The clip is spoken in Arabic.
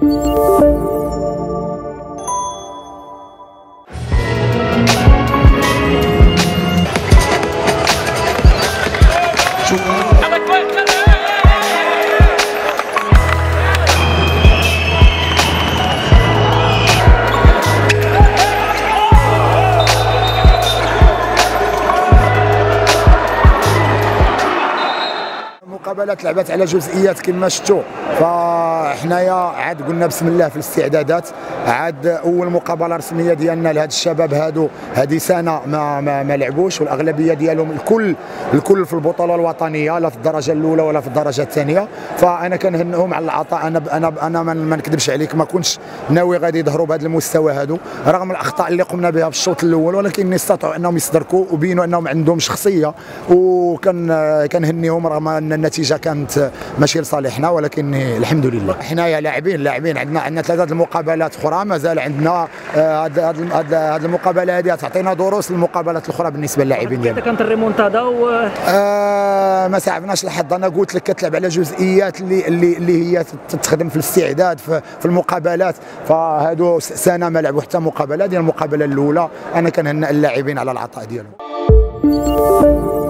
المقابلات لعبت على جزئيات كما شفتوا، فحنايا عاد قلنا بسم الله في الاستعدادات. عاد اول مقابله رسميه ديالنا لهاد الشباب هادو، هذه سنه ما لعبوش، والاغلبيه ديالهم الكل في البطوله الوطنيه، لا في الدرجه الاولى ولا في الدرجه الثانيه. فانا كنهنئهم على العطاء. انا ما نكذبش عليك، ما كنتش ناوي غادي يظهروا بهذا المستوى هادو رغم الاخطاء اللي قمنا بها في الشوط الاول، ولكن استطاعوا انهم يصدركوا وبينوا انهم عندهم شخصيه، كنهنيهم رغم ان النتيجه كانت ماشي لصالحنا، ولكن الحمد لله. حنايا لاعبين عندنا ثلاثه المقابلات اخرى مازال عندنا. هذه المقابله هذه تعطينا دروس للمقابلات الاخرى بالنسبه للاعبين ديالنا. كانت الريمونتادا ما صعبناش الحظ. انا قلت لك كتلعب على جزئيات اللي هي تخدم في الاستعداد في المقابلات، فهادو سنه ما لعبوا حتى مقابله. ديال المقابله الاولى انا كنهنئ اللاعبين على العطاء ديالهم.